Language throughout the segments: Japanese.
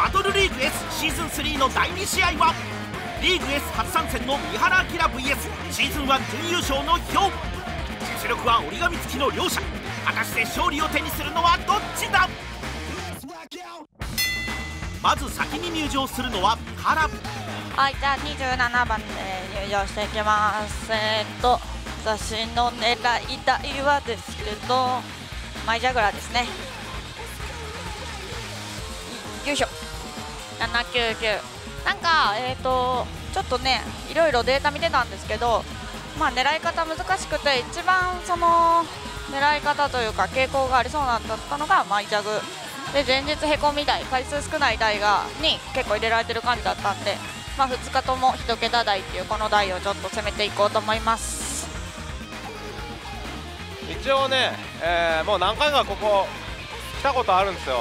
バトルリーグ S シーズン3の第2試合はリーグ S 初参戦の三原明 VS シーズン1準優勝のヒョウ。実力は折り紙付きの両者、果たして勝利を手にするのはどっちだ。まず先に入場するのは三原。 はい、じゃあ27番で入場していきます。私の狙い台はですけどマイジャグラーですね。よいしょ、799。なんかちょっとねいろいろデータ見てたんですけど、まあ狙い方難しくて一番その狙い方というか傾向がありそうなんだったのがマイジャグで、前日へこみ台、回数少ない台に結構入れられてる感じだったんで、まあ2日とも1桁台っていうこの台をちょっと攻めていこうと思います。 一応ね、もう何回かここ来たことあるんですよ。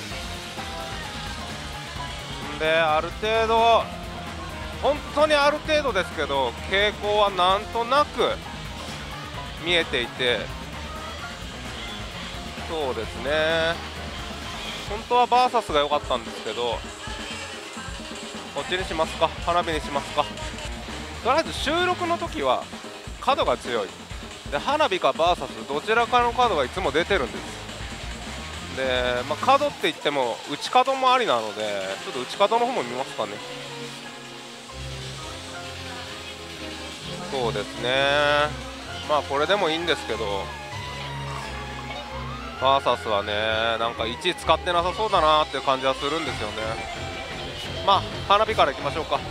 である程度本当にある程度ですけど傾向はなんとなく見えていて、そうですね、本当はバーサスが良かったんですけど、こっちにしますか、花火にしますか。とりあえず収録の時は角が強いで、花火かバーサスどちらかの角がいつも出てるんです。で、角って言っても内角もありなので、ちょっと内角の方も見ますかね。そうですね、まあこれでもいいんですけど、バーサスはねなんか1使ってなさそうだなっていう感じはするんですよね。まあ花火からいきましょうか。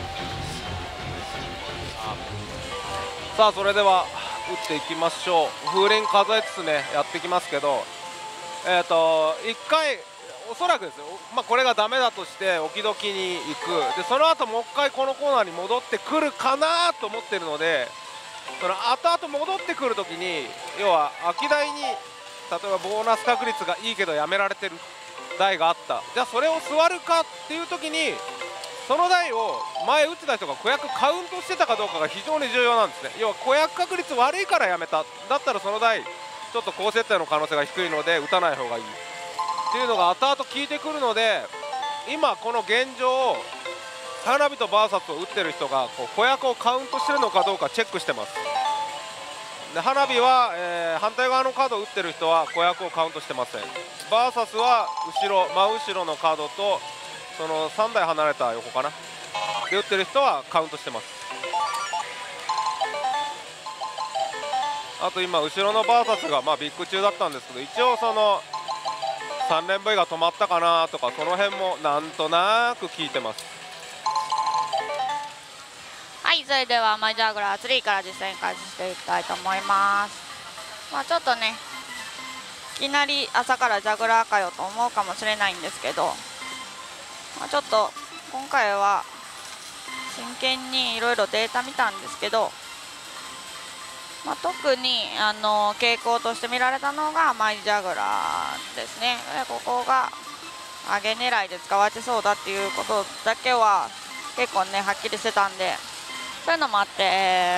さあそれでは打っていきましょう。風鈴数えつつねやっていきますけど、1回おそらくですよ、これがダメだとして置き時に行くで、その後もう1回このコーナーに戻ってくるかなと思ってるので、その後々戻ってくるときに要は空き台に例えばボーナス確率がいいけどやめられてる台があった、じゃあそれを座るかっていうときにその台を前打ってた人が子役カウントしてたかどうかが非常に重要なんですね。要は子役確率悪いからやめた、だったらその台ちょっと高設定の可能性が低いので打たない方がいいっていうのが後々効いてくるので、今この現状花火とバーサスを打ってる人が子役をカウントしてるのかどうかチェックしてます。で花火は、反対側のカードを打ってる人は子役をカウントしてません。バーサスは真後ろのカードとその3台離れた横かなで打ってる人はカウントしてます。あと今後ろのバーサスがビッグ中だったんですけど、一応その3連 V が止まったかなとかその辺もなんとなく聞いてます。 はい、それではマイジャグラー3から実践開始していきたいと思います。ちょっとねいきなり朝からジャグラーかよと思うかもしれないんですけど、ちょっと今回は真剣にいろいろデータ見たんですけど、特に傾向として見られたのがマイジャグラーですね。ここが上げ狙いで使われてそうだっていうことだけは結構ねはっきりしてたんで、そういうのもあって、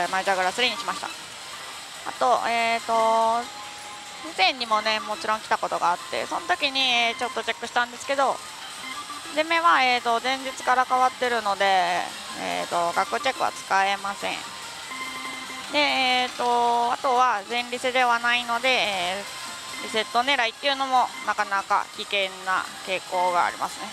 マイジャグラー3にしました。あと以前にもねもちろん来たことがあって、その時にちょっとチェックしたんですけど、出目は前日から変わってるので学校チェックは使えません。であとは全リセではないので、リセット狙いっていうのもなかなか危険な傾向がありますね。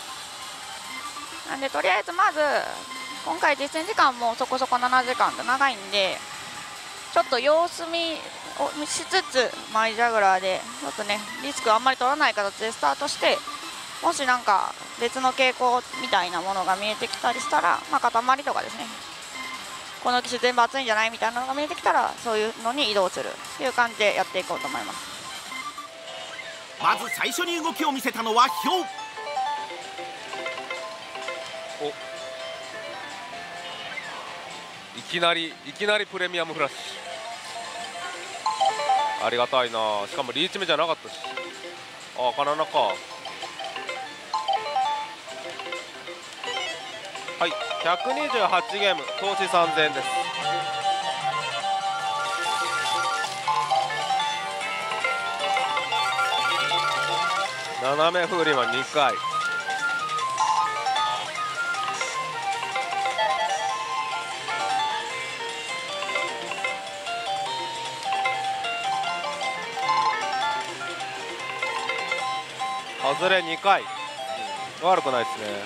なんでとりあえずまず今回実践時間もそこそこ7時間と長いんで、ちょっと様子見をしつつマイジャグラーでちょっとねリスクあんまり取らない形でスタートして、もしなんか別の傾向みたいなものが見えてきたりしたら、塊とかですね、この機種全部熱いんじゃないみたいなのが見えてきたらそういうのに移動するっていう感じでやっていこうと思います。 まず最初に動きを見せたのはヒョウ。 いきなりプレミアムフラッシュありがたいな。しかもリーチ目じゃなかったし、カナナか。はい、128ゲーム投資3000円です。斜め風鈴は2回。 外れ2回、悪くないですね。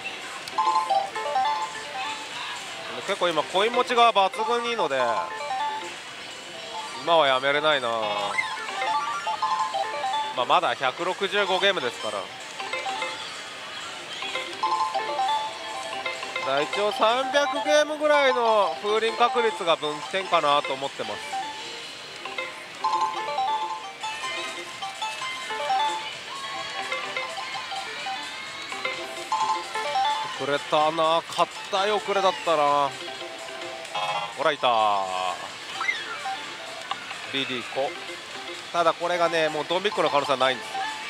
結構今コイン持ちが抜群にいいので今はやめれないな。まだ165ゲームですから、一応300ゲームぐらいの風鈴確率が分岐点かなと思ってます。遅れたな、硬い遅れだったな。ほらいたリリコ。ただこれがねもうドンビックの可能性はないんです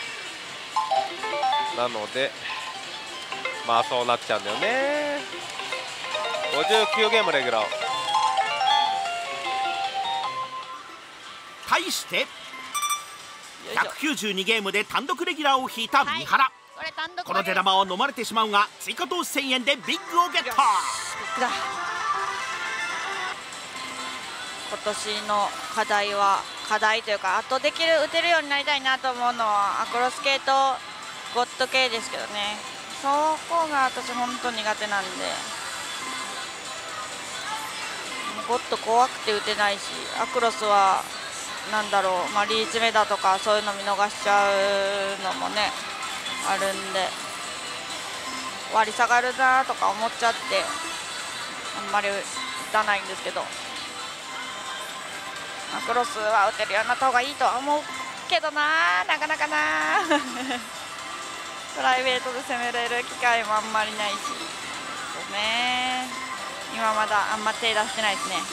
よ。なのでまあそうなっちゃうんだよね。59ゲームレギュラー。 対して192ゲームで単独レギュラーを引いた三原、この出玉を飲まれてしまうが追加投資1000円でビッグをゲット。 今年の課題というか、あと打てるようになりたいなと思うのはアクロス系とゴッド系ですけどね。そこが私本当苦手なんで、ゴッド怖くて打てないし、アクロスはなんだろう、リーチ目だとかそういうの見逃しちゃうのもねあるんで、割り下がるなとか思っちゃってあんまり打たないんですけど、アクロスは打てるようになった方がいいとは思うけどな、なかなかなプライベートで攻めれる機会もあんまりないしですね。今まだあんま手出してないですね。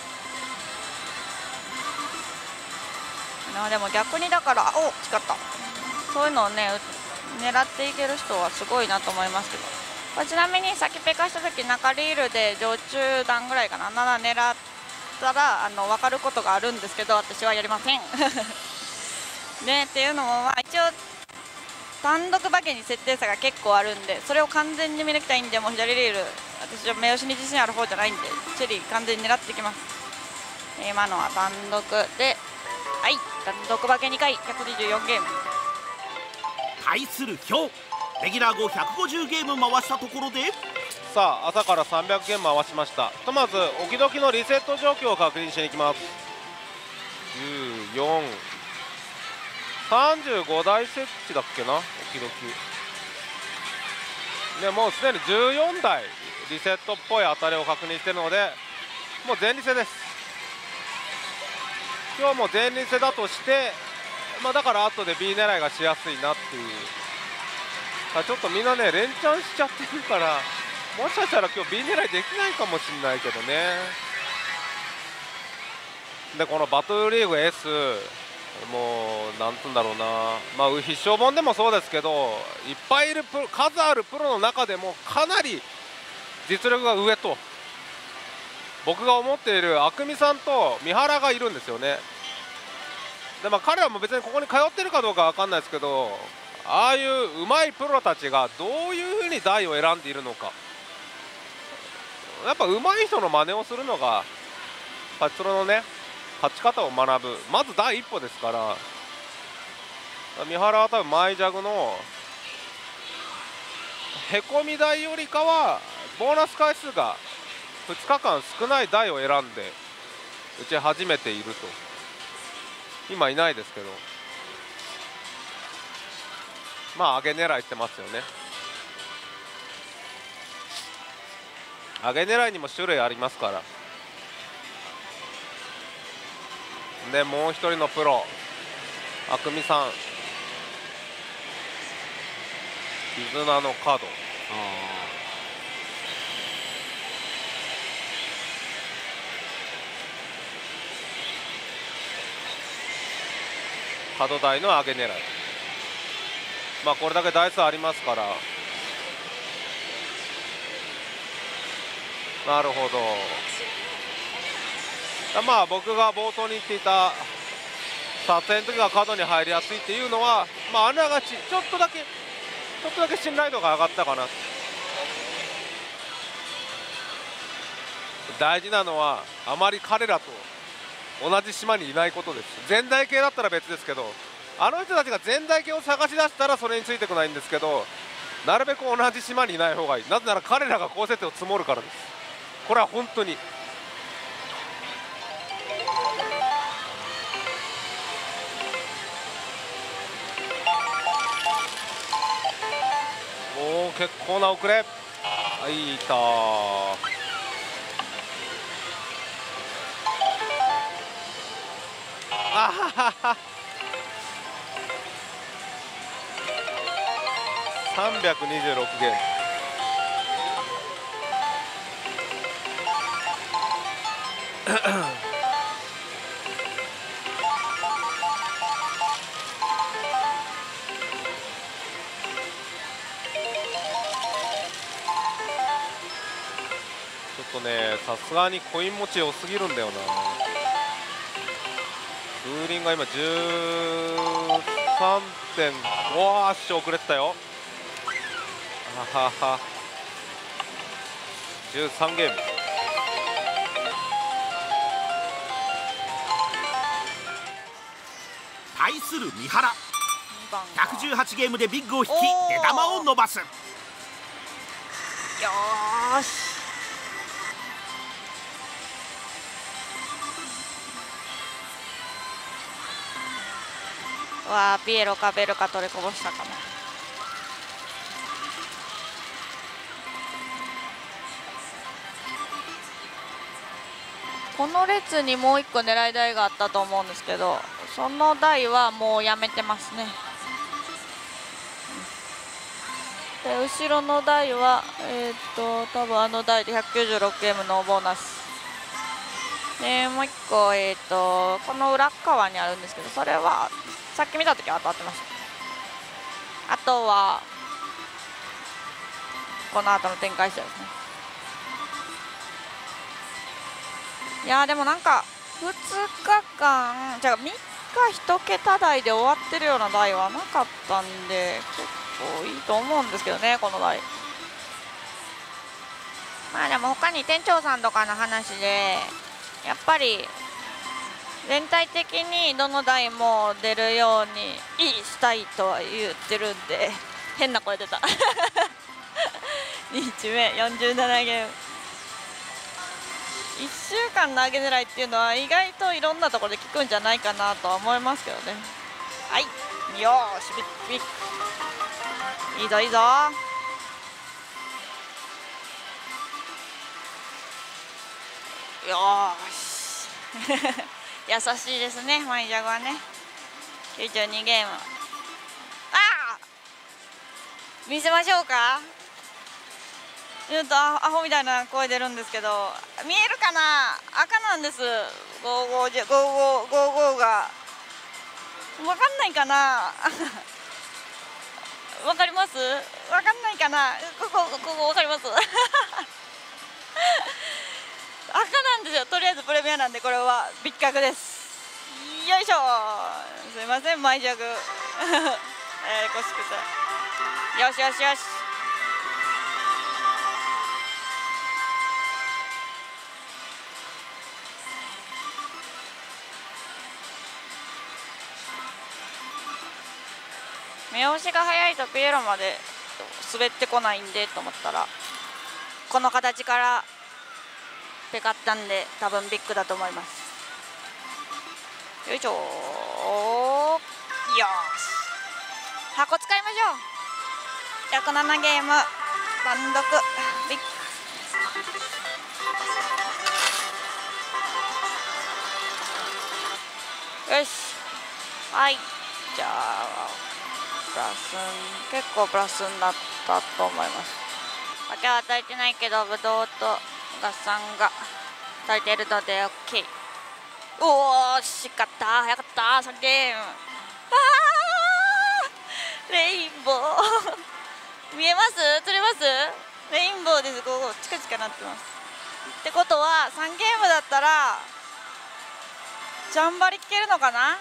でも逆にだから、誓った、そういうのをね狙っていける人はすごいなと思いますけど、ちなみにさっきペカした時中リールで常中段ぐらいかな、7狙ったら分かることがあるんですけど、私はやりませんね。っていうのも一応単独馬券に設定差が結構あるんで、それを完全に見抜きたいんで、もう左リール私は目押しに自信ある方じゃないんでチェリー完全に狙っていきます。今のは単独で、はい、単独馬券2回124ゲーム。 対するヒョウ、レギュラー後150ゲーム回したところで、 さあ朝から300ゲーム回しました。ひとまず置き時のリセット状況を確認しに行きます。14、35台設置だっけな、置き時でもうすでに14台リセットっぽい当たりを確認しているので、もう全リセです。今日も全リセだとして、だから後で B 狙いがしやすいなっていう。ちょっとみんなね連チャンしちゃってるから、もしかしたら今日 B 狙いできないかもしれないけどね。でこのバトルリーグ S、 もうなんつうんだろうな、必勝本でもそうですけど、いっぱいいる数あるプロの中でもかなり実力が上と僕が思っているあくみさんと三原がいるんですよね。で彼らも別にここに通ってるかどうかわかんないですけど、ああいう上手いプロたちがどういうふうに台を選んでいるのか、やっぱ上手い人の真似をするのがパチスロのね勝ち方を学ぶまず第一歩ですから、三原は多分マイジャグのへこみ台よりかはボーナス回数が2日間少ない台を選んで打ち始めていると。今いないですけど、上げ狙いしてますよね。上げ狙いにも種類ありますから。でもう一人のプロあくみさん、絆のカード、角台の上げ狙い、これだけ台数ありますから。なるほど。僕が冒頭に言っていた撮影の時が角に入りやすいっていうのは、あながちちょっとだけ信頼度が上がったかな。大事なのはあまり彼らと同じ島にいないことです。全台系だったら別ですけど、 あの人たちが全台形を探し出したらそれについてこないんですけど、なるべく同じ島にいない方がいい。なぜなら彼らが高設定を積もるからです。これは本当に。おお、結構な遅れ。はい、いたー。あははは。326ゲーム。ちょっとね、さすがにコイン持ち良すぎるんだよな。風鈴が今13点。おー、足遅れてたよ。あはは。13ゲーム。 対する三原、 2番が 118ゲームでビッグを引きおー出玉を伸ばす。 よーし。わあ、ピエロかベルか取りこぼしたかも。この列にもう1個狙い台があったと思うんですけど、その台はもうやめてますね。で後ろの台は多分あの台で196ゲームのボーナスで、もう1個この裏側にあるんですけど、それはさっき見た時は当たってました。あとはこの後の展開次第ですね。いやーでもなんか2日間じゃあ3日1桁台で終わってるような台はなかったんで、結構いいと思うんですけどね、この台。まあでも他に店長さんとかの話でやっぱり全体的にどの台も出るようにしたいとは言ってるんで、変な声出た2日目47ゲーム、1週間の上げ狙いっていうのは意外といろんなところで効くんじゃないかなとは思いますけどね。はい、よーし、ビッいいぞいいぞ。よーし優しいですね、マイジャグはね。92ゲーム。ああ、見せましょうか。ちょっとアホみたいな声出るんですけど、見えるかな。赤なんです。55が分かんないかな分かります。分かんないかな。ここ分かります赤なんですよ。とりあえずプレミアなんでこれは別格です。よいしょ。すいません、マイジャグこしくて。よしよしよし。目押しが速いとピエロまで滑ってこないんでと思ったら、この形からペカったんで多分ビッグだと思います。よいしょ。よし、箱使いましょう。107ゲーム単独ビッグ。よし、はい、じゃあプラス結構プラスになったと思います。酒は与えてないけどブドウとガッサンが与えているので OK。 おお、しかった、早かった、3ゲーム。レインボー見えます？釣れます？レインボーです。ここチカチカなってます。ってことは3ゲームだったらジャンバリ聞けるのかな。はい、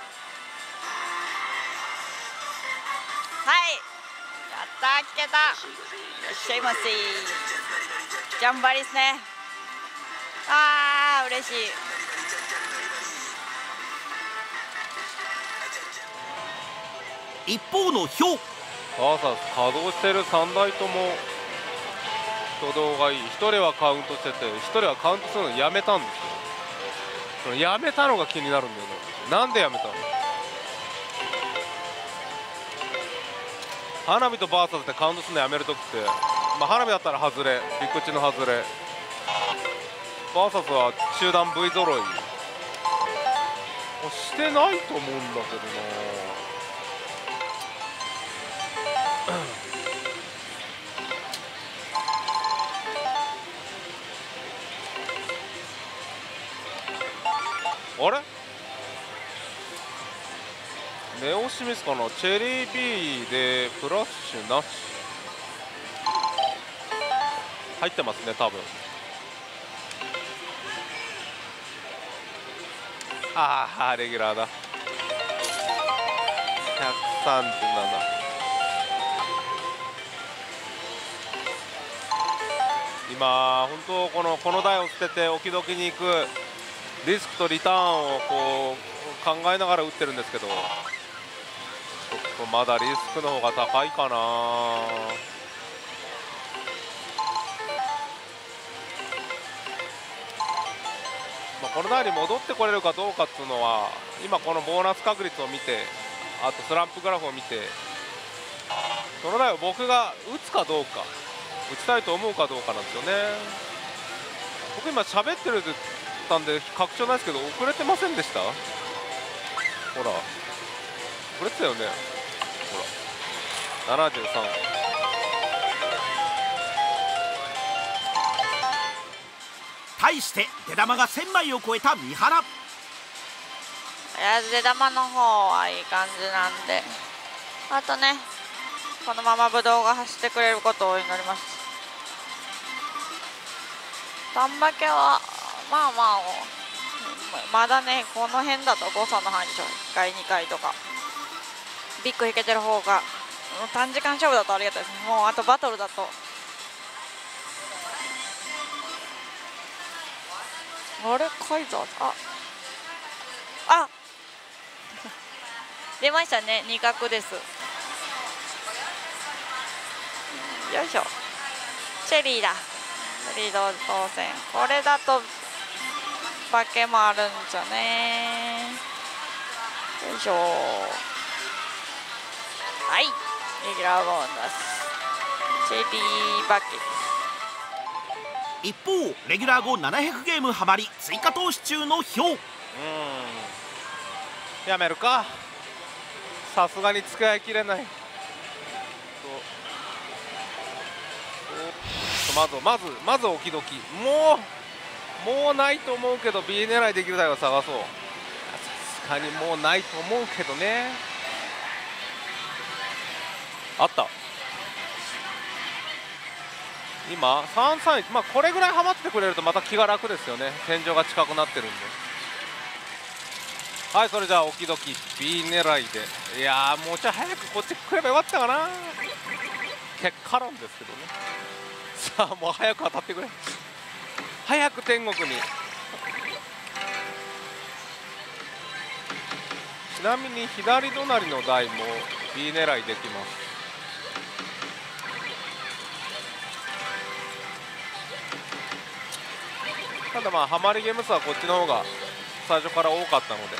やったー、聞けた。いらっしゃいませ。ジャンバリですね。あー、嬉しい。 一方のヒョウ、 バーサス稼働してる3台とも挙動がいい。1人はカウントしてて、1人はカウントするのやめたんですよ。そのやめたのが気になるんだよね。なんでやめたの？花火とバーサスでカウントするのやめるときって、まあ、花火だったら外れ、陸地の外れ、バーサスは集団 V 揃いしてないと思うんだけどな。あれネオシミスかな。チェリー B でフラッシュなし入ってますね多分。ああレギュラーだ。137。今本当この台を捨てて置き時に行くリスクとリターンをこう考えながら打ってるんですけど、ちょっとまだリスクの方が高いかな。まあ、この台に戻ってこれるかどうかっていうのは今このボーナス確率を見て、あとスランプグラフを見て、その台を僕が打つかどうか、打ちたいと思うかどうかなんですよね。僕今喋ってるたんで確証ないですけど遅れてませんでした？ほら遅れてたよね。ほら73。 対して出玉が1000枚を超えた三原。 とりあえず出玉の方はいい感じなんで、あとねこのままブドウが走ってくれることを祈ります。丹波家はまあまだねこの辺だと誤差の範囲でしょ。1回2回とかビッグ引けてる方が短時間勝負だとありがたいです。もうあとバトルだとあれカイザーあ出ましたね。2角です。よいしょ。チェリーだ。チェリー同当選。これだと化けもあるんじゃね。よいしょ。はいレギュラーボーナスチェリー化け。 一方レギュラー後700ゲームハマり追加投資中のヒョウ。 やめるか。さすがに使い切れない。まず置き時。もうないと思うけど B 狙いできる台を探そう。さすがにもうないと思うけどね。あった今331。まあこれぐらいハマってくれるとまた気が楽ですよね。天井が近くなってるんで。はいそれじゃあ置き時 B 狙いで。いやーもうちょい早くこっち来ればよかったかな。結果論ですけどね。さあもう早く当たってくれ。早く天国に。ちなみに左隣の台も B 狙いできます。ただまあハマりゲーム数はこっちの方が最初から多かったので、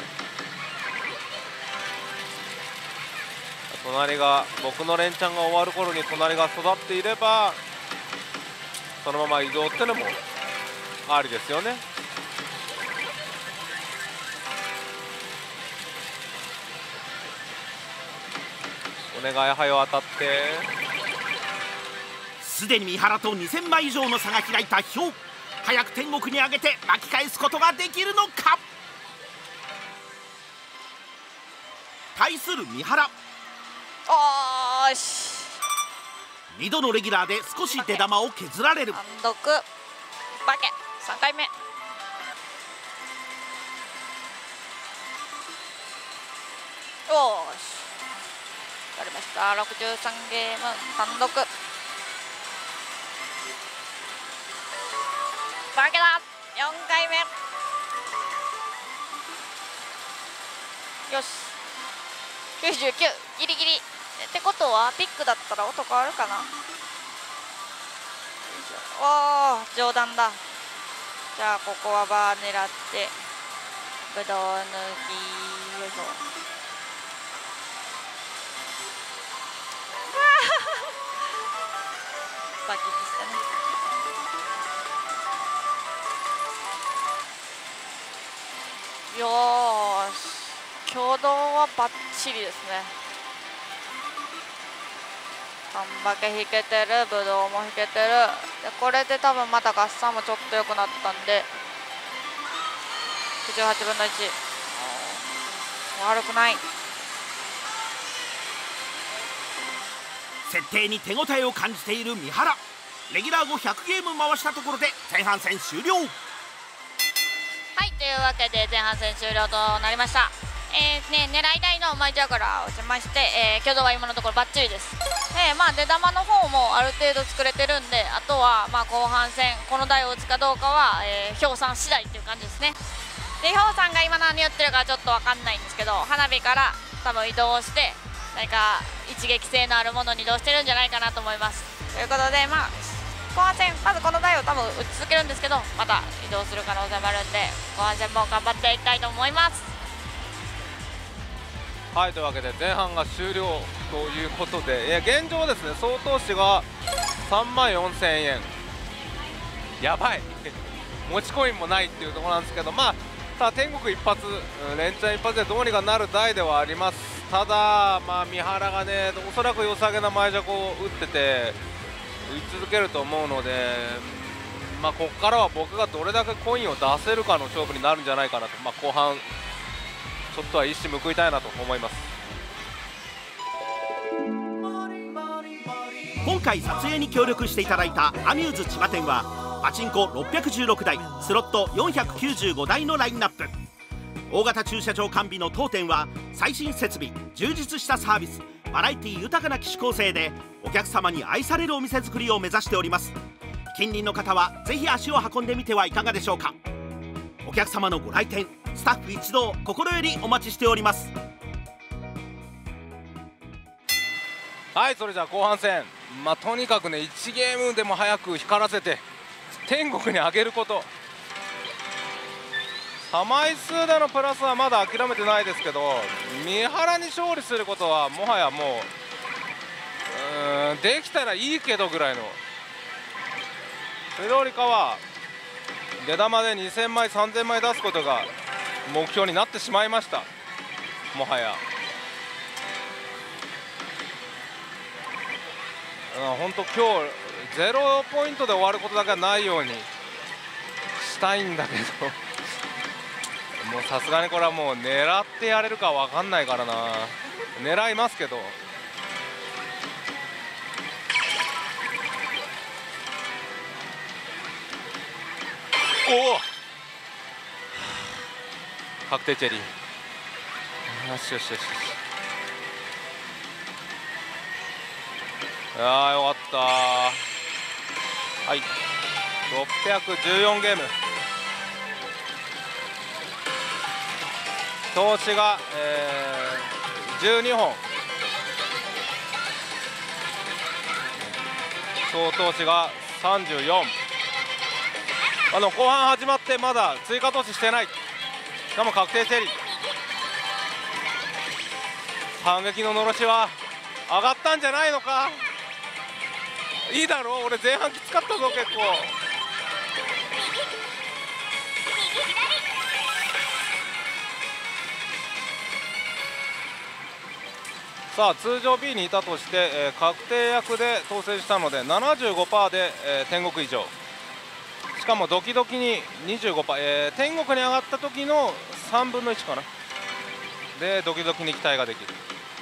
隣が僕の連チャンが終わる頃に隣が育っていればそのまま移動ってのもありですよね。お願いはよ当たって。 すでに三原と2000枚以上の差が開いたヒョウ。早く天国に上げて巻き返すことができるのか。対する三原、 おーし 2度のレギュラーで少し出玉を削られる。 単独化け3回目。よーしやりました。63ゲーム単独化けだ。4回目。よし99ギリギリ。 ってことはピックだったら音変わるかな。おお、冗談だ。じゃあここはバー狙ってブドウ抜き、よいしょ。バキッとしたね。よーし、挙動はバッチリですね。缶バケ引けてる、ブドウも引けてる。でこれで多分また合算もちょっと良くなったんで98分の1、悪くない。 設定に手応えを感じている三原。レギュラー後100ゲーム回したところで前半戦終了。 はい、というわけで前半戦終了となりました。狙い台のマイジャグラーをしまして、挙動は今のところバッチリです。出玉の方もある程度作れてるんで、あとは後半戦この台を打つかどうかは、氷さん次第っていう感じですね。で氷さんが今何言ってるかちょっと分かんないんですけど、花火から多分移動して何か一撃性のあるものに移動してるんじゃないかなと思います。ということで後半戦まずこの台を多分打ち続けるんですけど、また移動する可能性もあるんで後半戦も頑張っていきたいと思います。 はい、というわけで前半が終了ということで、現状ですね、総投資が3万4000円、やばい持ちコインもないっていうところなんですけど、ただ天国一発、連チャン一発でどうにかなる台ではあります。ただ、三原がね、おそらく良さげな前ジャコを打ってて打ち続けると思うので、ここからは僕がどれだけコインを出せるかの勝負になるんじゃないかなと、後半ちょっとは一矢報いたいなと思います。 今回撮影に協力していただいたアミューズ千葉店はパチンコ616台、スロット495台のラインナップ。大型駐車場完備の当店は最新設備、充実したサービス、バラエティ豊かな機種構成でお客様に愛されるお店作りを目指しております。近隣の方はぜひ足を運んでみてはいかがでしょうか。お客様のご来店、スタッフ一同心よりお待ちしております。 はい、それじゃあ後半戦、とにかくね1ゲームでも早く光らせて天国に上げること。枚数でのプラスはまだ諦めてないですけど、三原に勝利することはもはやもうできたらいいけどぐらいの、それよりかは出玉で2000枚3000枚出すことが目標になってしまいました。もはや本当今日0ポイントで終わることだけはないようにしたいんだけどもうさすがにこれはもう狙ってやれるか分かんないからな。狙いますけど、おお確定チェリー、よしよしよし、よかった。はい614ゲーム、投資が、12本、総投資が34。後半始まってまだ追加投資してない。しかも確定チェリー、反撃ののろしは上がったんじゃないのか。いいだろう、俺前半きつかったぞ結構。さあ通常 B にいたとして、確定役で当選したので 75% で、天国以上。しかもドキドキに 25%、天国に上がった時の3分の1かなでドキドキに期待ができる。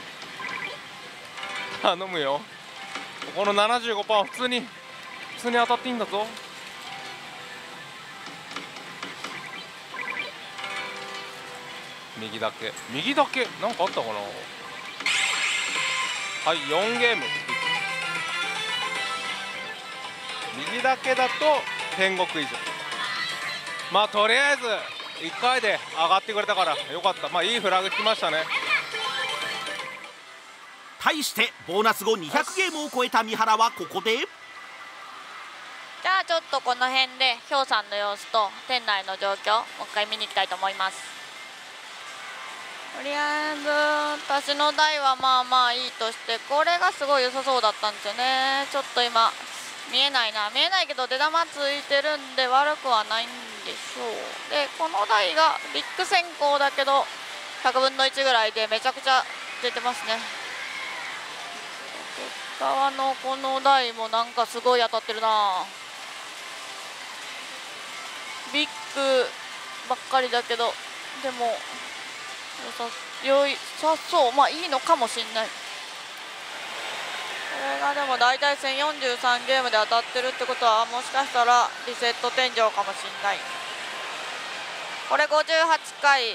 頼むよ、この 75% は普通に当たっていいんだぞ。右だけなんかあったかな。はい4ゲーム、右だけだと天国以上。とりあえず1回で上がってくれたからよかった。いいフラグ来ましたね。 対してボーナス後200ゲームを超えた三原はここでじゃあちょっとこの辺でヒョウさんの様子と店内の状況もう一回見に行きたいと思います。とりあえず私の台はまあまあいいとして、これがすごい良さそうだったんですよね。ちょっと今見えないけど出玉ついてるんで悪くはないんでしょう。でこの台がビッグ先行だけど100分の1ぐらいでめちゃくちゃ出てますね。側のこの台もなんかすごい当たってるな。ビッグばっかりだけどでも良さそう、まあいいのかもしれない。これがでも大体1043ゲームで当たってるってことはもしかしたらリセット天井かもしれない。これ58回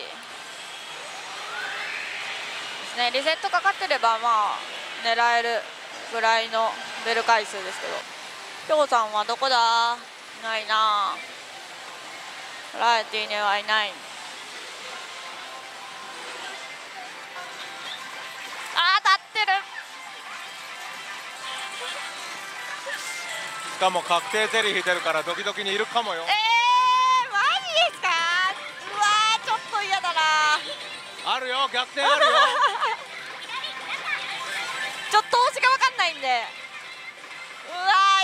ですね。リセットかかってればまあ狙えるぐらいのベル回数ですけど、ヒョウさんはどこだ？いないな。バラエティにはいない。当たってる。 しかも確定チェリー引いてるからドキドキにいるかもよ。 マジですか？うわーちょっと嫌だな。 あるよ、逆転あるよ。 ちょっと投資が分かんないんで、うわー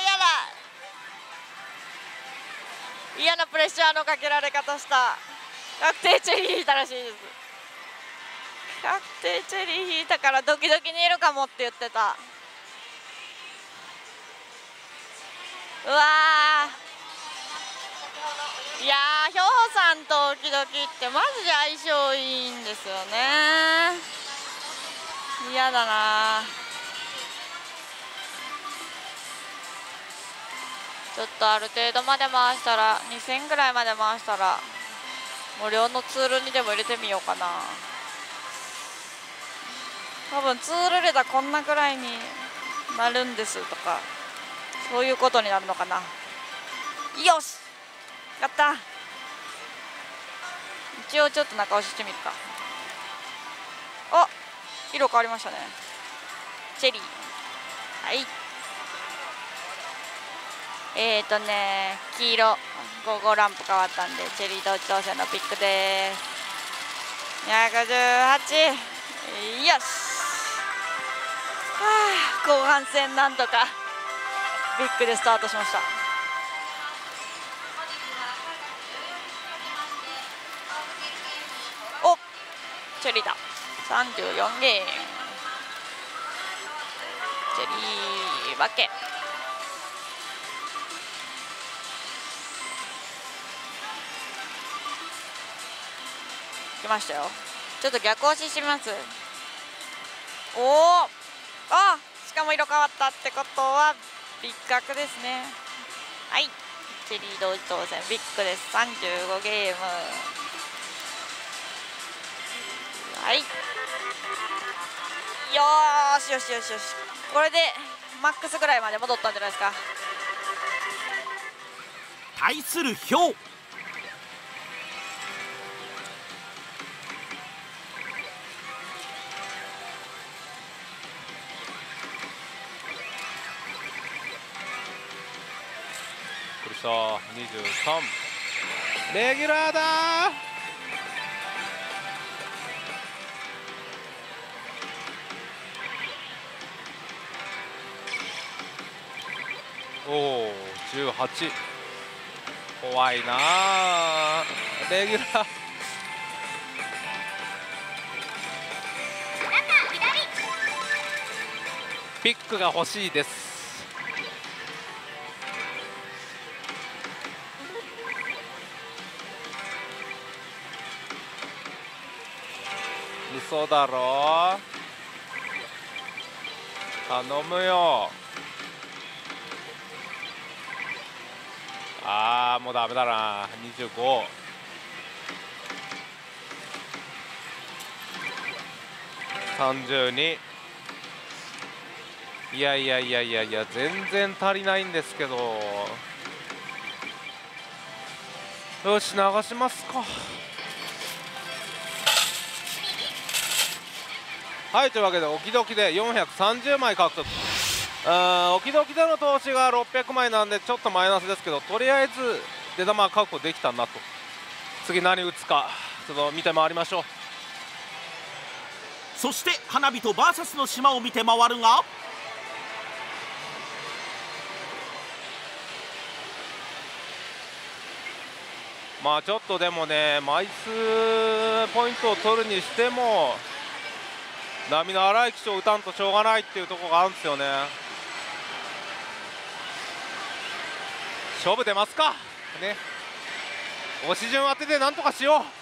嫌なプレッシャーのかけられ方した。確定チェリー引いたらしいです。確定チェリー引いたからドキドキにいるかもって言ってた。うわー、いやーヒョウさんとドキドキってマジで相性いいんですよね。嫌だな。ちょっとある程度まで回したら2000ぐらいまで回したら無料のツールにでも入れてみようかな。多分ツール入れたらこんなぐらいになるんですとかそういうことになるのかな。よしやった。一応ちょっと中押ししてみるか。あ、色変わりましたね。チェリー、はい。黄色午後ランプ変わったんでチェリー同時当選のピックです。218、よし。後半戦なんとかビッグでスタートしました。お、チェリーだ。34ゲームチェリー負け。来ましたよ。ちょっと逆押ししてみます。おお、あ、しかも色変わったってことはビッグ角ですね。はい、チェリー同時当選ビッグです。35ゲーム。はい、よーしよしよしよし。これでマックスぐらいまで戻ったんじゃないですか。 対するヒョウ、 23レギュラーだー。おお、18。怖いなあ、レギュラー。ピックが欲しいです。嘘だろ、頼むよ。あーもうダメだな。25、32。いやいやいやいやいや、全然足りないんですけど。よし、流しますか。 はい、というわけでオキドキで430枚獲得。オキドキでの投資が600枚なんでちょっとマイナスですけど、とりあえず出玉は確保できたなと。次何打つかちょっと見て回りましょう。 そして花火と VS の島を見て回るが、 まあちょっとでもね、枚数ポイントを取るにしても波の荒い機種を打たんとしょうがないっていうところがあるんですよね。勝負出ますかね。押し順当ててなんとかしよう。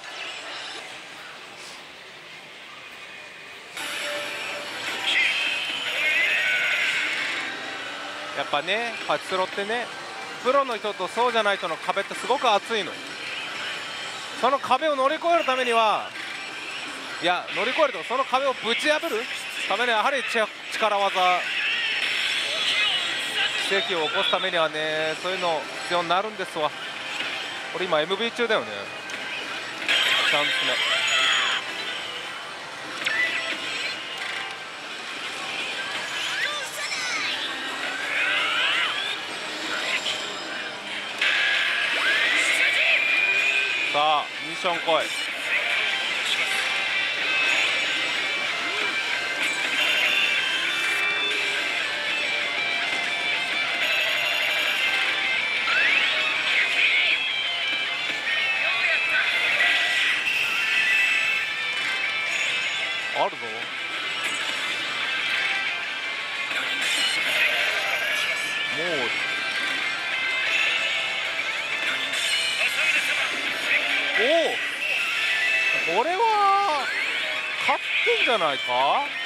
やっぱね、パチスロってね、プロの人とそうじゃない人の壁ってすごく厚いの。その壁を乗り越えるためには、いや乗り越えるとその壁をぶち破るためにはやはり力技、奇跡を起こすためにはね、そういうの必要になるんですわ。俺今 MV 中だよね。チャンス目。さあミッション来い。あるぞ。もうおお、これは勝ってんじゃないか。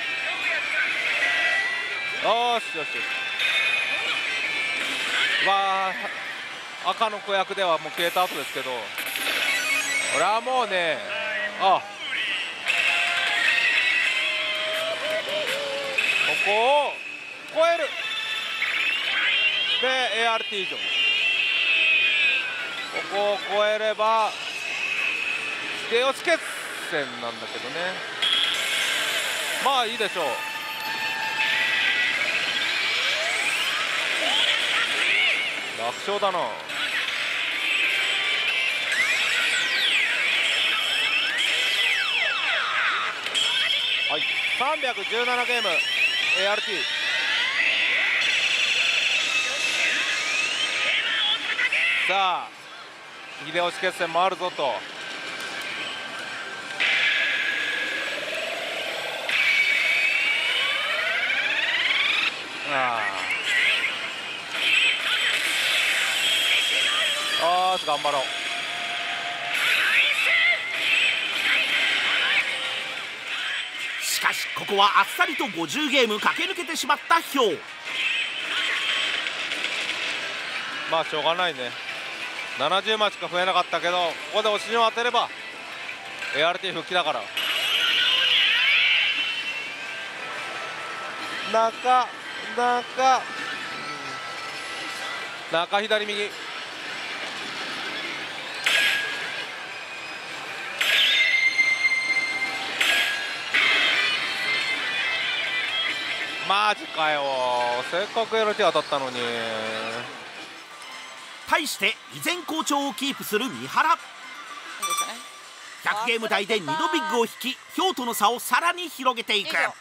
よしよしよし。わあ、赤の子役ではもう消えた後ですけど、これはもうね、あ、ここを超えるで ART 以上、ここを超えれば秀吉決戦なんだけどね。まあいいでしょう。楽勝だな。はい、317ゲーム ART。 さあ秀吉決戦もあるぞと。よし頑張ろう。 しかしここはあっさりと50ゲーム駆け抜けてしまったヒョウ。 まあしょうがないね。70枚しか増えなかったけど、ここで押し順を当てれば ART 復帰だから。中左右。マジかよ、せっかく LT 当たったのに。 対して依然好調をキープする三原。100ゲーム台で2度ビッグを引き、ヒョウとの差をさらに広げていく。 120ゲーム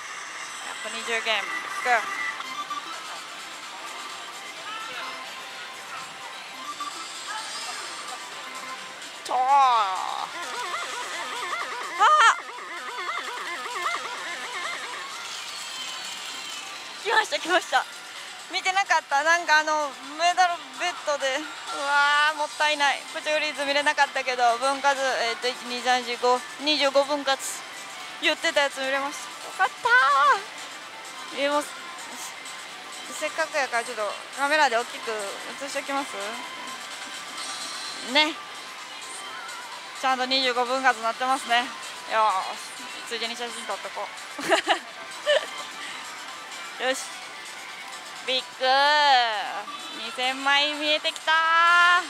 と来ました。見てなかった。なんかメダルベッドで、うわーもったいない。プチフリーズ見れなかったけど、分割1234525分割言ってたやつ見れました。よかったー。もうせっかくやからちょっとカメラで大きく映しておきますね。ちゃんと25分割になってますね。よーし、ついでに写真撮っとこうよし、ビッグ2000枚見えてきた。はい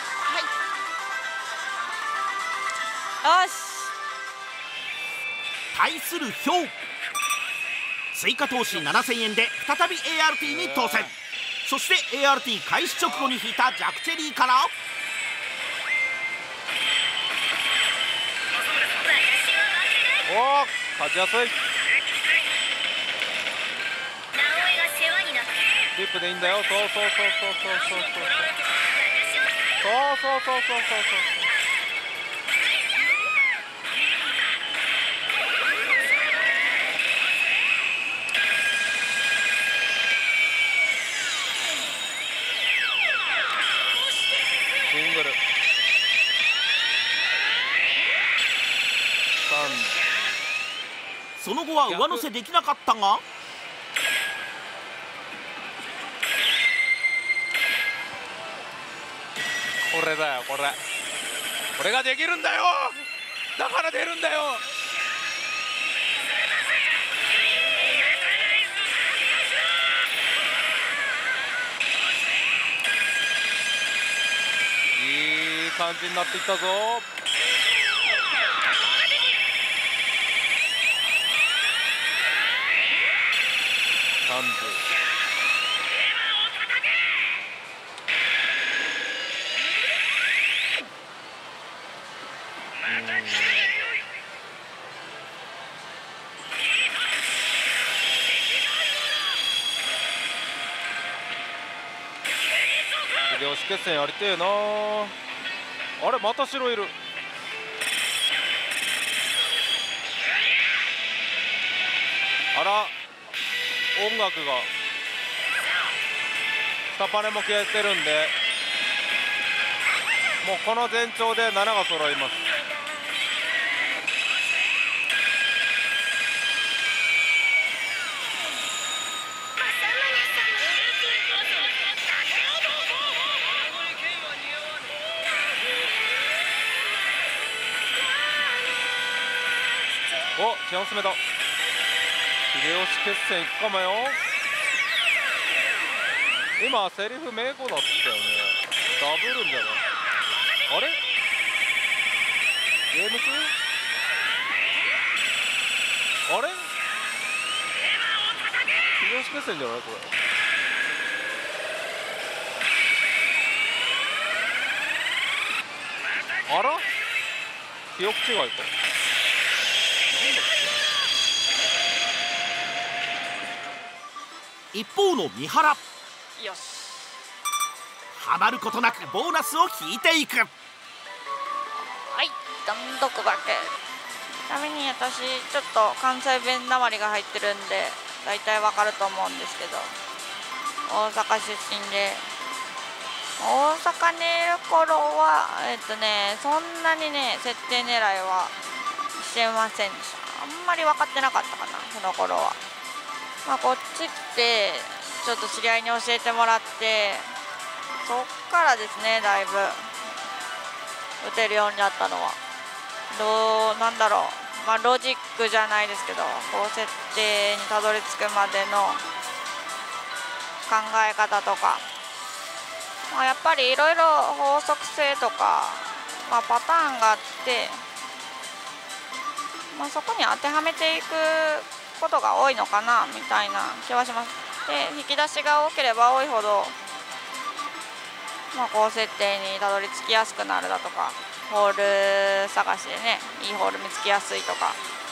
、よし対するヒョウ、追加投資7000円で再び ART に当選。そして ART 開始直後に引いたジャクチェリーから、 おお勝ちやすい。リップでいいんだよ。そうそうそうそうそうそうそうそうそうそうそうそうそう。シングルその後は上乗せできなかったが、 これだよ、これができるんだよ。だから出るんだよ。いい感じになってきたぞ。秀吉決戦やりてえな。あれまた城いる。あら音楽が下パネも消えてるんで、もうこの前兆で7が揃います。お、チャンス目だ。秀吉決戦いくかもよ。今セリフ名語だったよね。ダブるんじゃない？あれゲーム中？あれ秀吉決戦じゃないこれ。あら記憶違いか。 一方の三原、 よし、 はまることなくボーナスを引いていく。 はい、単独負け。ちなみに私ちょっと関西弁なまりが入ってるんで大体わかると思うんですけど、大阪出身で、大阪にいる頃はそんなにね設定狙いはしてませんでした。あんまり分かってなかったかな、その頃は。まあこっち来てちょっと知り合いに教えてもらって、そっからですねだいぶ打てるようになったのは。なんだろう、まあロジックじゃないですけど、こう設定にたどり着くまでの考え方とか、まあ、やっぱりいろいろ法則性とか、まあ、パターンがあって、まあ、そこに当てはめていくことが多いのかなみたいな気はします。で引き出しが多ければ多いほど、まあ、高設定にたどり着きやすくなるだとか、ホール探しでねいいホール見つけやすいとか、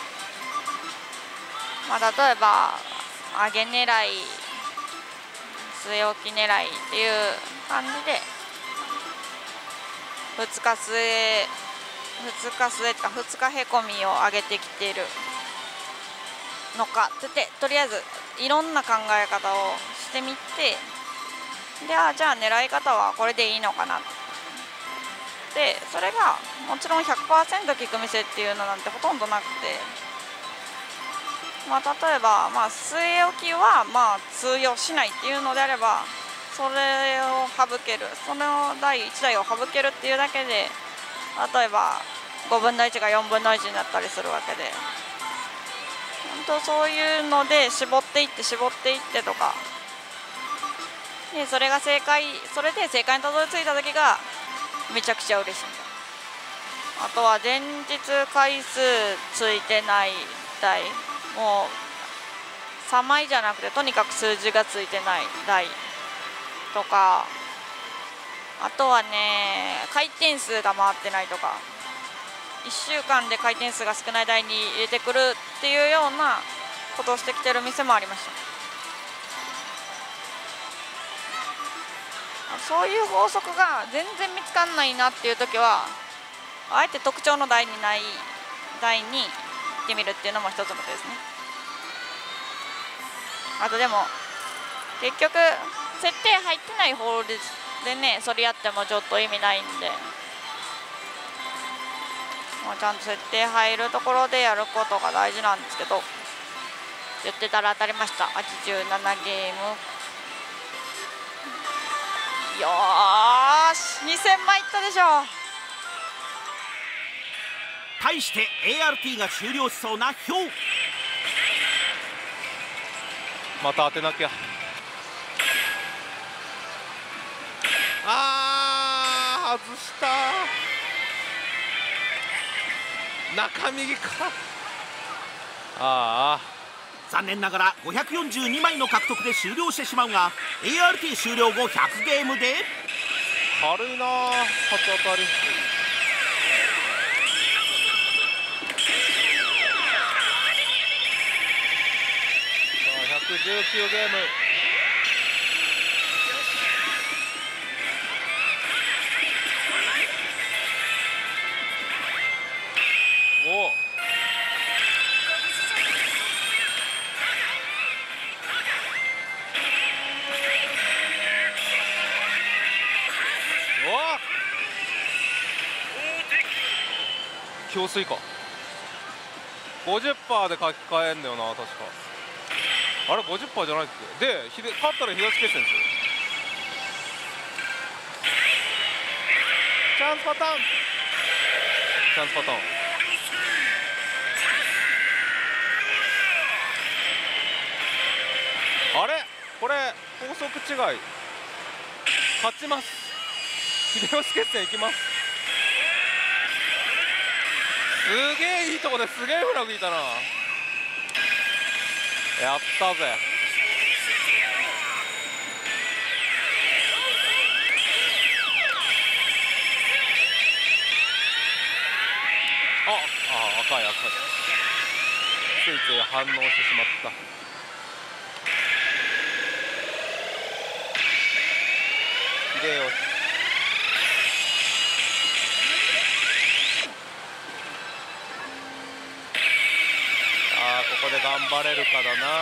まあ、例えば上げ狙い据え置き狙いっていう感じで2日末か2日へこみを上げてきているのかってとりあえずいろんな考え方をしてみて、でじゃあ狙い方はこれでいいのかなって、それがもちろん 100% 効く店っていうのなんてほとんどなくて、まあ、例えば、まあ、据え置きはまあ通用しないっていうのであれば、それを省ける、その第1台を省けるっていうだけで、例えば5分の1が4分の1になったりするわけで、本当そういうので絞っていってとかで、それで正解にたどり着いた時がめちゃくちゃ嬉しいんだ。あとは前日回数ついてない台、もう3枚じゃなくてとにかく数字がついてない台とか、あとはね回転数が回ってないとか、1週間で回転数が少ない台に入れてくるっていうようなことをしてきてる店もありました。そういう法則が全然見つかんないなっていう時は、あえて特徴の台にない台に行ってみるっていうのも一つの手ですね。あとでも結局設定入ってないホールでね、それやってもちょっと意味ないんで、ちゃんと設定入るところでやることが大事なんですけど、言ってたら当たりました。87ゲーム。よーし、2000枚いったでしょ。 対して ART が終了しそうなヒョウ。 また当てなきゃ。あー、外した。中右か。ああ、 残念ながら542枚の獲得で終了してしまうが、 ART 終了後100ゲームで軽いなあ、初当たり。さあ119ゲーム。おお、強水か。 50% で書き換えんだよな確か。あれ 50% じゃないっけ。で勝ったら東決戦ですよ。チャンスパターン、チャンスパターン。あれこれ法則違い。勝ちます。秀吉決戦いきます。すげえいいとこですげえフラグいたな。やったぜ。赤い赤い。ついつい反応してしまった。秀吉。ここで頑張れるかだな。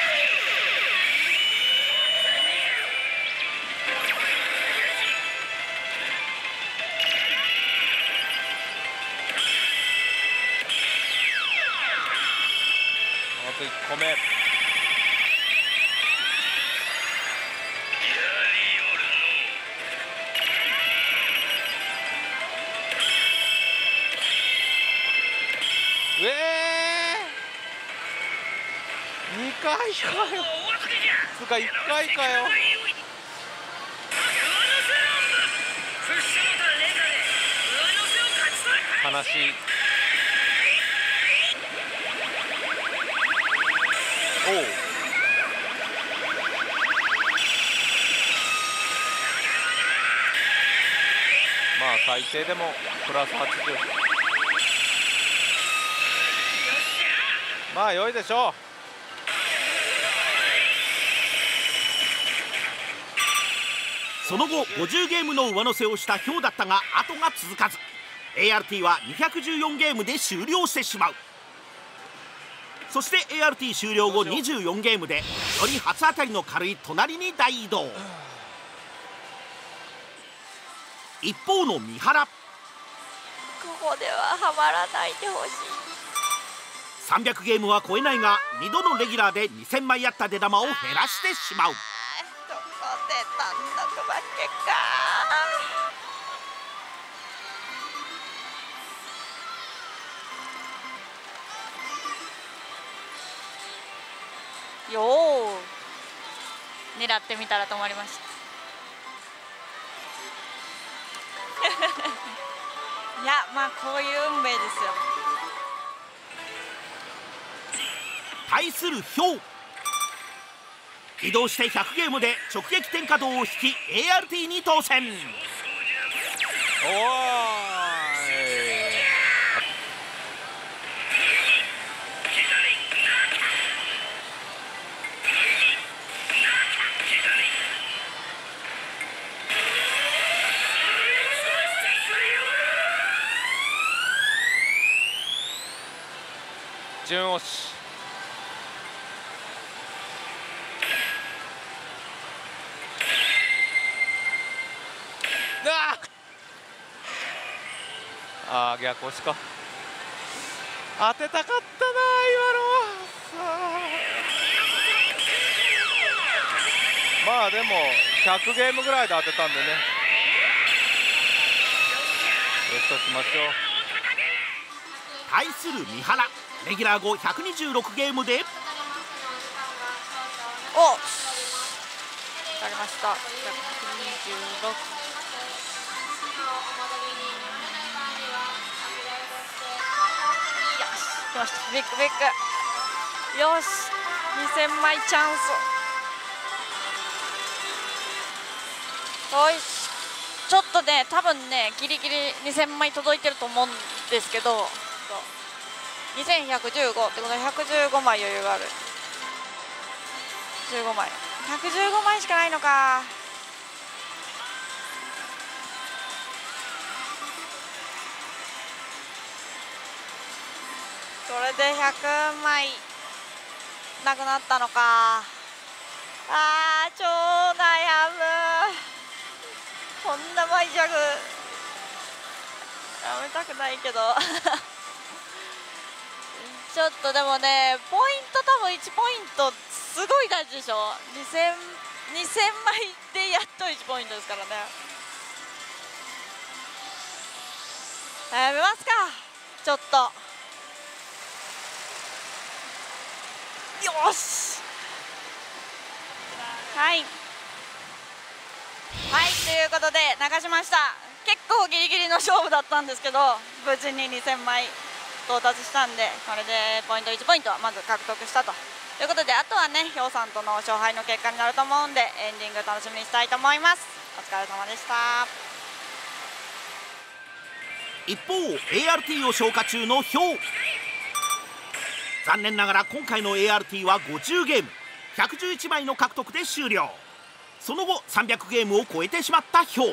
あと1個目。2回かよ。つか1回かよ。悲しい。おう、まあ最低でもプラス80。まあ良いでしょう。 その後50ゲームの上乗せをしたヒョウだったが後が続かず、 ART は214ゲームで終了してしまう。そして ART 終了後24ゲームでより初当たりの軽い隣に大移動。一方の三原、 ここでははまらないでほしい。 300ゲームは超えないが2度のレギュラーで2000枚あった出玉を減らしてしまう。 どこで単独負けか。よー、狙ってみたら止まりました。いや、まあこういう運命ですよ。 対するヒョウ。移動して100ゲームで直撃点稼働を引き ART に当選。 おーい。順押し。あー、逆押しか。当てたかったな今のは。まあでも100ゲームぐらいで当てたんでね、よしとしましょう。 対する三原、レギュラー後126ゲームでおわかりました。126。来ました。ビッグビッグ。よし、2000枚チャンス。よし、ちょっとね、多分ね、ギリギリ2000枚届いてると思うんですけど、2115ってことで115枚余裕がある。15枚、115枚しかないのか。これで100枚なくなったのか。あー、超悩む。こんな枚弱やめたくないけどちょっとでもね、ポイント多分1ポイントすごい大事でしょ。2000枚でやっと1ポイントですからね。やめますか、ちょっと。よし、はいはい、ということで流しました。結構ギリギリの勝負だったんですけど、無事に2000枚到達したんで、これでポイント1ポイントはまず獲得したということで、あとはね、ヒョウさんとの勝敗の結果になると思うんで、エンディング楽しみにしたいと思います。お疲れ様でした。 一方 ART を消化中のヒョウ。残念ながら今回の ART は50ゲーム111枚の獲得で終了。その後300ゲームを超えてしまったヒョウ。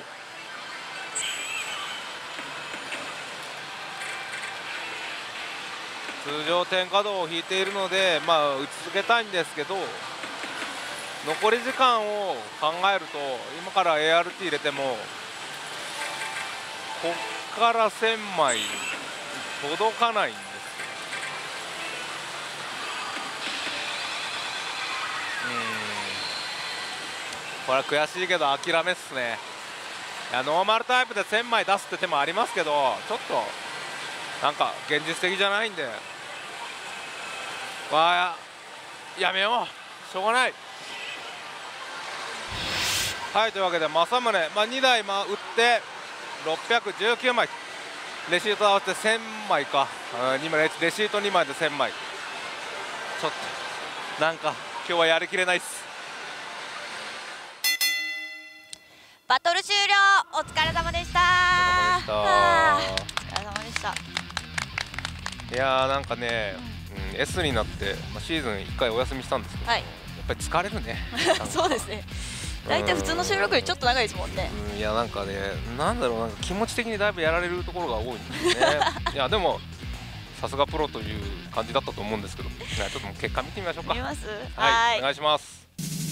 通常点稼働を引いているので、まあ打ち続けたいんですけど、残り時間を考えると今から ART 入れてもこっから1000枚届かないんですよ。これは悔しいけど諦めっすね。いや、ノーマルタイプで1000枚出すって手もありますけど、ちょっとなんか現実的じゃないんで、やめよう、しょうがない。はい、というわけで政宗、2台打って619枚、レシート合わせて1000枚か、2枚レシート2枚で1000枚、ちょっとなんか今日はやりきれないっす。 バトル終了、お疲れ様でした。お疲れ様でした。 いやー、なんかね、S になって、シーズン1回お休みしたんですけど、 はい、 やっぱり疲れるねそうですね、大体普通の収録よりちょっと長いですもんね。 いや、なんかね、なんだろう、なんか気持ち的にだいぶやられるところが多いんですねいや、でもさすがプロという感じだったと思うんですけど、ちょっともう結果見てみましょうか。 見ます。 はい、お願いします。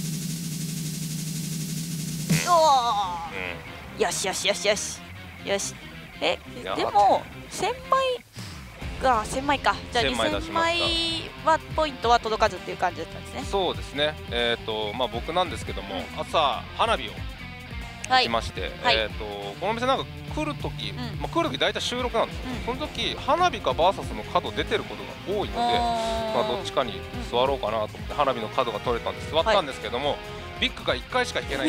おお、よしよしよしよしよし。でも1000枚が1000枚か。じゃあ2000枚はポイントは届かずっていう感じだったんですね。 そうですね。僕なんですけども、朝花火を行きまして、このお店なんか来る時、大体収録なんですよ。その時花火かバーサスの角出てることが多いので、どっちかに座ろうかなと思って花火の角が取れたんで座ったんですけども、 ビッグが1回しか引けない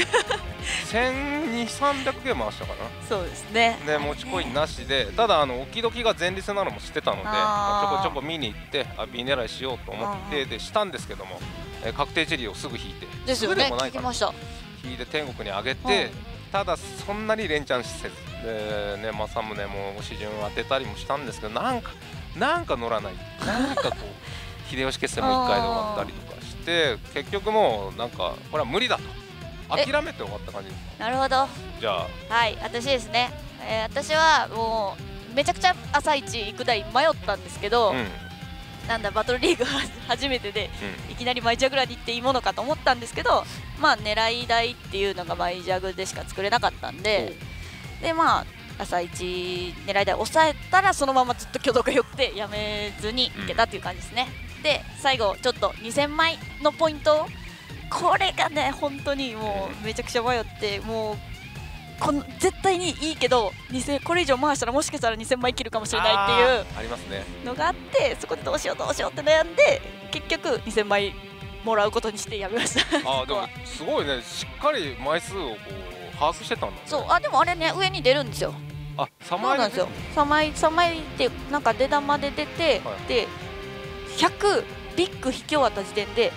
1200-1300ゲーム回したかな。 そうですね。 で持ちコインなしで、ただ置き時が前立なのも知ってたので、ちょこちょこ見に行ってB狙いしようと思ってでしたんですけども、確定チェリーをすぐ引いて、 ですよね。聞きました。 引いて天国に上げて、ただそんなに連チャンせずでね、政宗も支順当てたりもしたんですけど、なんか乗らない、なんかこう秀吉決戦も1回で終わったりとかして、結局もうなんかこれは無理だと諦めて終わった感じです。 なるほど。 じゃあはい、私ですね、私はもうめちゃくちゃ朝一行く台迷ったんですけど、なんだバトルリーグ初めてで、いきなりマイジャグラに行っていいものかと思ったんですけど、まあ狙い台っていうのがマイジャグでしか作れなかったんで、でまあ朝一狙い台抑えたらそのままずっと挙動が良くてやめずにいけたっていう感じですね。で最後ちょっと2000枚のポイント、これがね本当にもうめちゃくちゃ迷って、もう絶対にいいけどこれ以上回したらもしかしたら2000枚切るかもしれないっていうありますねのがあって、そこでどうしようって悩んで結局2000枚もらうことにしてやめました。 でもすごいね、しっかり枚数をこう把握してたんだね。 そうでもあれね上に出るんですよ。 3枚そうなんですよ。3枚ってなんか出玉で出て、で100ビッグ引き終わった時点で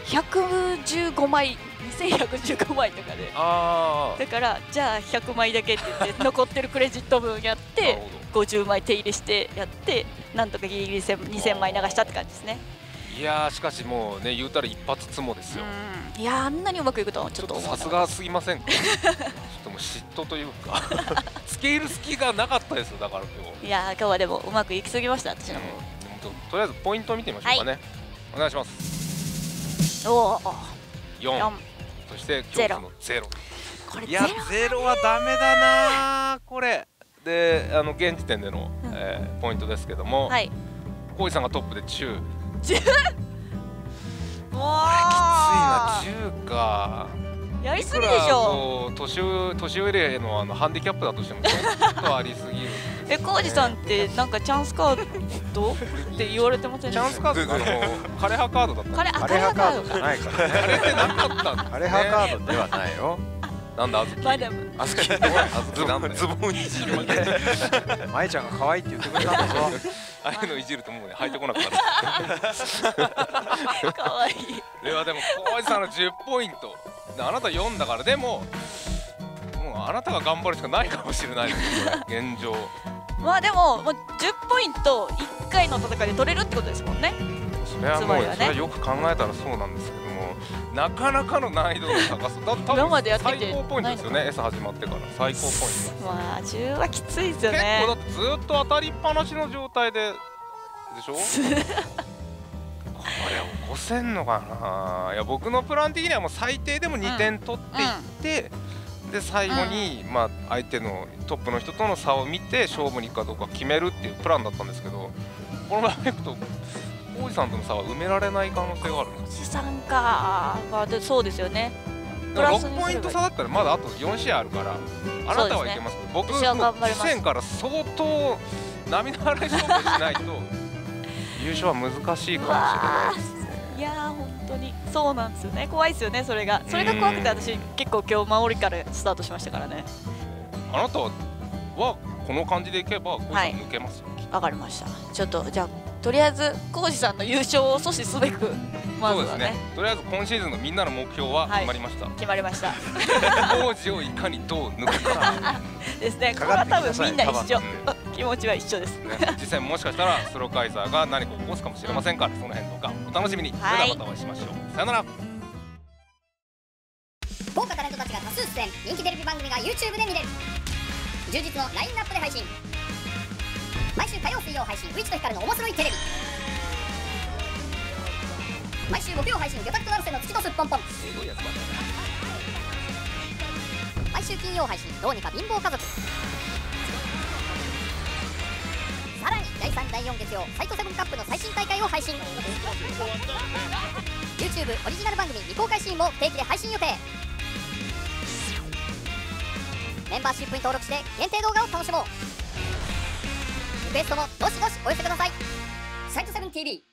115枚2115枚とかで、だからじゃあ100枚だけって言って残ってるクレジット分やって50枚手入れしてやって、なんとかギリギリ2000枚流したって感じですね。 いやーしかしもうね、言うたら一発つもですよ。 いやーあんなにうまくいくとはちょっとさすがすぎませんか。ちょっともう嫉妬というかつけ入る隙がなかったですよ。だから今日いやー今日はでもうまくいきすぎました私の方。 とりあえずポイントを見てみましょうかね。お願いします。 おお 4、そして恐怖の0。 これいや0はダメだなこれで、現時点でのポイントですけども、浩司さんがトップで10。 10？ きついな10か。 やりすぎでしょ。 年寄りへのハンディキャップだとしてもちょっとありすぎる。 浩司さんってなんかチャンスカードって言われてませんでした？ チャンスカード枯葉カードだった。 枯葉カードじゃないからね。 枯れてなかったんだ。 枯葉カードではないよ。 なんだあずき。 マダム。 あずきなんだよ。 ズボンいじる。まいちゃんが可愛いって言ってくれたんだぞ。 ああいうのいじるともうね入ってこなかった。 可愛い。 ではでも浩司さんの10ポイント。あなた4だからでも。もうあなたが頑張るしかないかもしれないですよ、これ現状。 まあでも10ポイント1回の戦いで取れるってことですもんね。 それはもうそれはよく考えたらそうなんですけども、なかなかの難易度の高さだと多分最高ポイントですよね。S 始まってから最高ポイント。 まあ10はきついですよね。 結構だってずっと当たりっぱなしの状態でしょ。これ起こせんのかな。いや僕のプラン的にはもう最低でも2点取っていって、で最後にまあ相手のトップの人との差を見て勝負に行くかどうか決めるっていうプランだったんですけど、このままいくと浩司さんとの差は埋められない可能性があるんです。 浩司さんか、まあそうですよね。 6ポイント差だったらまだあと4試合あるから、あなたはいけますけど、僕も次戦から相当波の荒い勝負をしないと優勝は難しいかもしれないですね。 いやー本当にそうなんですよね。怖いですよね。それが怖くて私結構今日守りからスタートしましたからね。 あなたはこの感じでいけば浩司さん抜けますよ。 わかりました。ちょっとじゃあとりあえず浩司さんの優勝を阻止すべくまずはね。 とりあえず今シーズンのみんなの目標は決まりました。 決まりました。 浩司をいかにどう抜くかですね。これは多分みんな一緒。気持ちは一緒です。 実際もしかしたらスローカイザーが何か起こすかもしれませんから、その辺とかお楽しみに。それではまたお会いしましょう。さよなら。 豪華タレントたちが多数出演、人気テレビ番組が YouTube で見れる。充実のラインナップで配信。毎週火曜水曜配信、ウイチとヒカルの面白いテレビ。毎週木曜配信、魚拓と成瀬の月とすっぽんぽん。毎週金曜配信、どうにか貧乏家族。さらに第3第4月曜、サイトセブンカップの最新大会を配信。 YouTube オリジナル番組未公開シーンも定期で配信予定。メンバーシップに登録して限定動画を楽しもう。リクエストもどしどしお寄せください。サイトセブン TV